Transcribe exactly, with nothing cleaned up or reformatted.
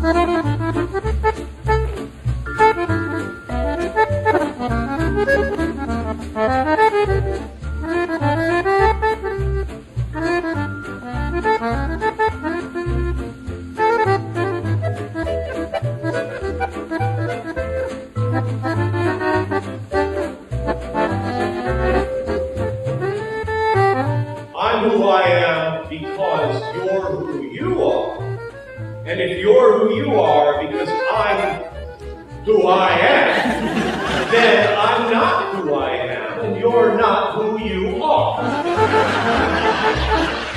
I'm who I am because you're who you are. And if you're who you are because I'm who I am, then I'm not who I am, and you're not who you are.